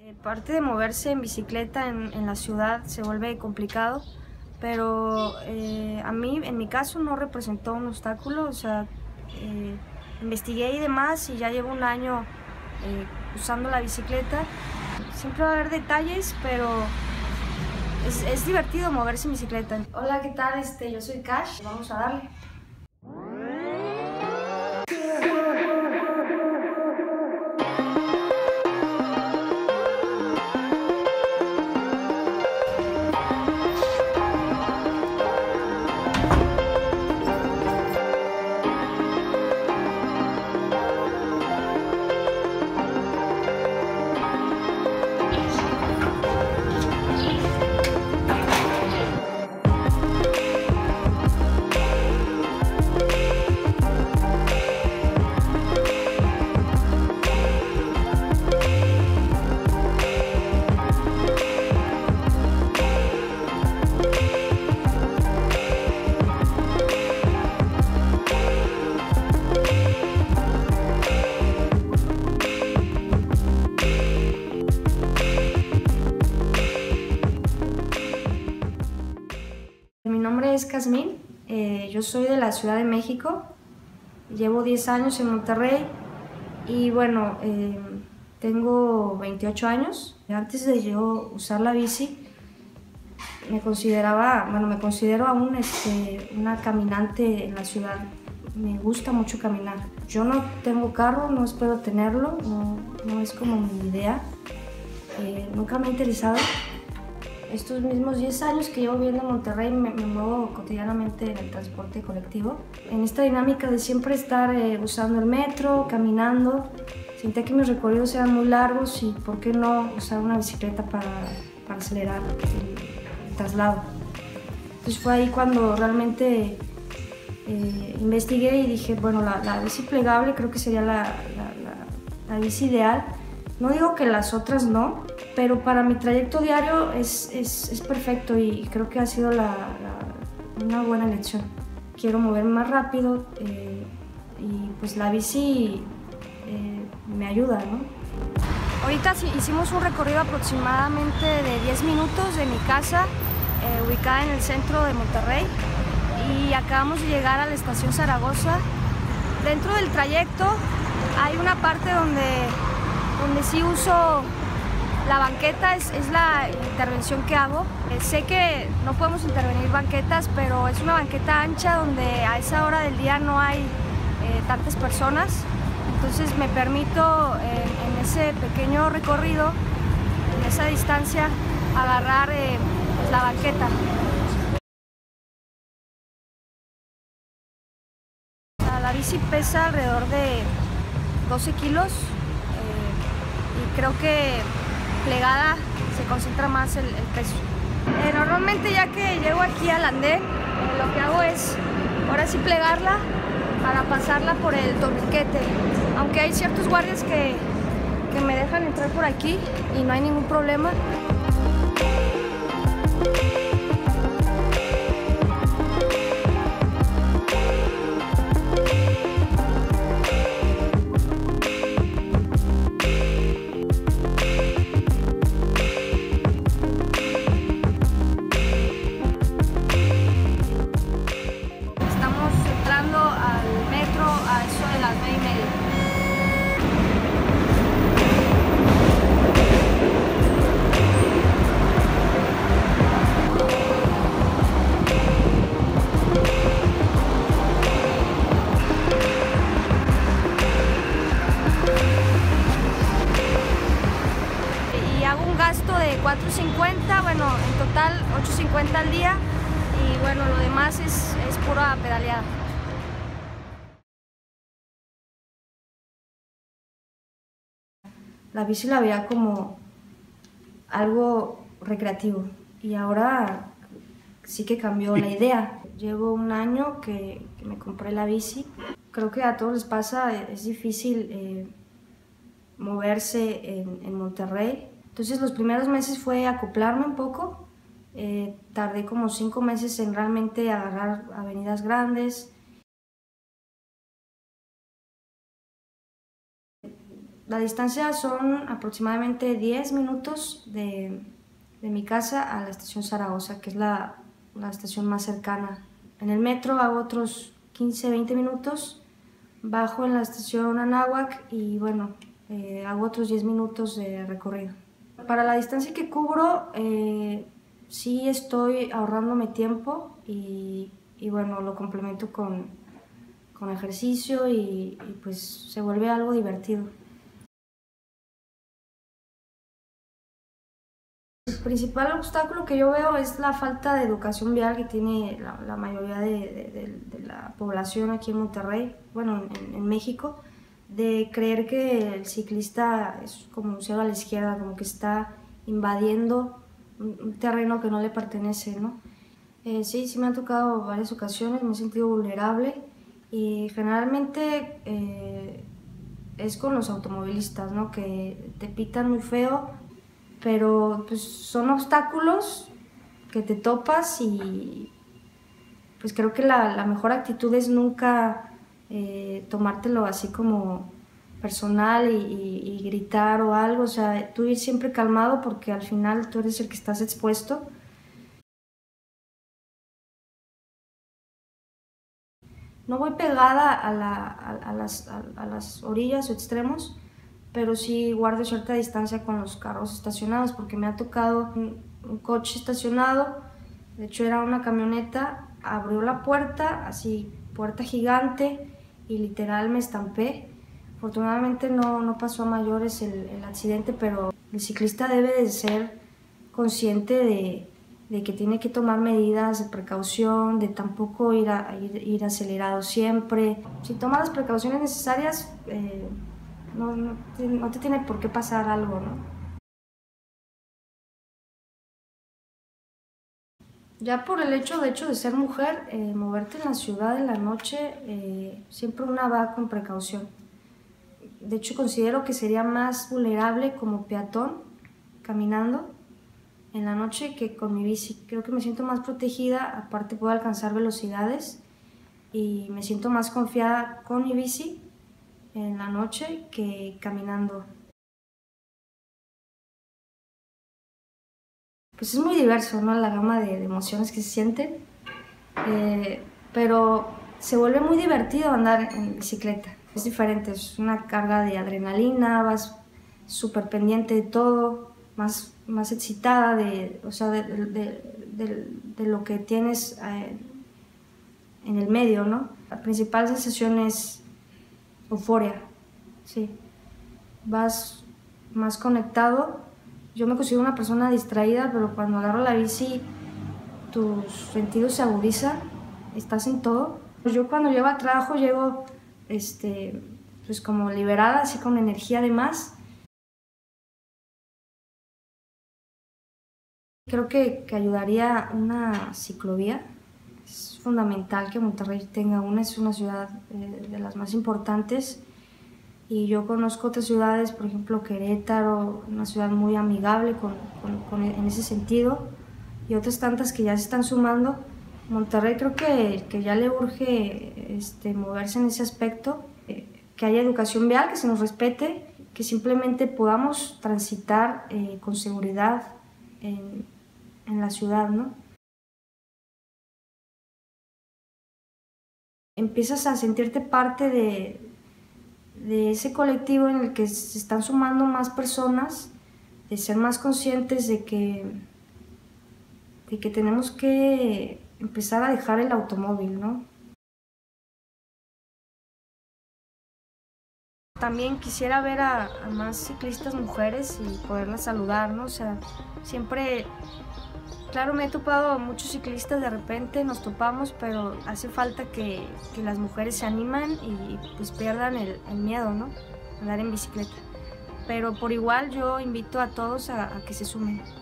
Parte de moverse en bicicleta en la ciudad se vuelve complicado, pero a mí, en mi caso, no representó un obstáculo. O sea, investigué y demás y ya llevo un año usando la bicicleta. Siempre va a haber detalles, pero es divertido moverse en bicicleta. Hola, ¿qué tal? Yo soy Cash, vamos a darle. Mi nombre es Casmín, yo soy de la Ciudad de México, llevo 10 años en Monterrey y bueno, tengo 28 años. Antes de yo usar la bici, me considero aún una caminante en la ciudad. Me gusta mucho caminar. Yo no tengo carro, no espero tenerlo, no es como mi idea. Nunca me ha interesado. Estos mismos 10 años que llevo viviendo en Monterrey me muevo cotidianamente en el transporte colectivo. En esta dinámica de siempre estar usando el metro, caminando, sentía que mis recorridos eran muy largos y por qué no usar una bicicleta para acelerar el traslado. Entonces fue ahí cuando realmente investigué y dije, bueno, la bici plegable creo que sería la bici ideal. No digo que las otras no, pero para mi trayecto diario es perfecto y creo que ha sido una buena elección. Quiero moverme más rápido y pues la bici me ayuda, ¿no? Ahorita hicimos un recorrido aproximadamente de 10 minutos de mi casa, ubicada en el centro de Monterrey, y acabamos de llegar a la estación Zaragoza. Dentro del trayecto hay una parte donde sí uso la banqueta, es la intervención que hago. Sé que no podemos intervenir banquetas, pero es una banqueta ancha donde a esa hora del día no hay tantas personas. Entonces me permito en ese pequeño recorrido, en esa distancia, agarrar pues la banqueta. La bici pesa alrededor de 12 kilos. Y creo que plegada se concentra más el peso. Normalmente ya que llego aquí al andén, lo que hago es ahora sí plegarla para pasarla por el torniquete. Aunque hay ciertos guardias que me dejan entrar por aquí y no hay ningún problema. Gasto de $4.50, bueno, en total $8.50 al día, y bueno, lo demás es pura pedaleada. La bici la veía como algo recreativo y ahora sí que cambió la idea. Llevo un año que me compré la bici. Creo que a todos les pasa, es difícil moverse en Monterrey. Entonces los primeros meses fue acoplarme un poco, tardé como 5 meses en realmente agarrar avenidas grandes. La distancia son aproximadamente 10 minutos de mi casa a la estación Zaragoza, que es la estación más cercana. En el metro hago otros 15-20 minutos, bajo en la estación Anáhuac y bueno, hago otros 10 minutos de recorrido. Para la distancia que cubro, sí estoy ahorrándome tiempo y bueno, lo complemento con ejercicio y pues se vuelve algo divertido. El principal obstáculo que yo veo es la falta de educación vial que tiene la mayoría de la población aquí en Monterrey, bueno, en México, de creer que el ciclista es como un cero a la izquierda, como que está invadiendo un terreno que no le pertenece, ¿no? Sí me han tocado varias ocasiones, me he sentido vulnerable y generalmente es con los automovilistas, ¿no? Que te pitan muy feo, pero pues son obstáculos que te topas y pues creo que la mejor actitud es nunca tomártelo así como personal y gritar o algo, o sea, tú ir siempre calmado porque al final tú eres el que estás expuesto. No voy pegada a las orillas o extremos, pero sí guardo cierta distancia con los carros estacionados porque me ha tocado un coche estacionado, de hecho era una camioneta, abrió la puerta, así, puerta gigante, y literal me estampé. Afortunadamente no pasó a mayores el accidente, pero el ciclista debe de ser consciente de que tiene que tomar medidas de precaución, de tampoco ir acelerado siempre. Si tomas las precauciones necesarias, no te tiene por qué pasar algo, ¿no? Ya por el hecho de ser mujer, moverte en la ciudad en la noche, siempre una va con precaución. De hecho, considero que sería más vulnerable como peatón, caminando en la noche, que con mi bici. Creo que me siento más protegida, aparte puedo alcanzar velocidades y me siento más confiada con mi bici en la noche que caminando. Pues es muy diverso, ¿no? La gama de emociones que se sienten, pero se vuelve muy divertido andar en bicicleta. Es diferente, es una carga de adrenalina, vas súper pendiente de todo, más excitada o sea, de lo que tienes en el medio, ¿no? La principal sensación es euforia, sí. Vas más conectado. Yo me considero una persona distraída, pero cuando agarro la bici, tus sentidos se agudizan, estás en todo. Yo cuando llego al trabajo llego pues como liberada, así con energía de más. Creo que ayudaría una ciclovía. Es fundamental que Monterrey tenga una, es una ciudad de las más importantes. Y yo conozco otras ciudades, por ejemplo Querétaro, una ciudad muy amigable en ese sentido, y otras tantas que ya se están sumando. Monterrey creo que ya le urge moverse en ese aspecto, que haya educación vial, que se nos respete, que simplemente podamos transitar con seguridad en la ciudad, ¿no? Empiezas a sentirte parte de ese colectivo en el que se están sumando más personas, de ser más conscientes de que tenemos que empezar a dejar el automóvil, ¿no? También quisiera ver a más ciclistas mujeres y poderlas saludar, ¿no? O sea, siempre, claro, me he topado a muchos ciclistas, de repente nos topamos, pero hace falta que las mujeres se animan y pues pierdan el miedo, ¿no? Andar en bicicleta. Pero por igual yo invito a todos a que se sumen.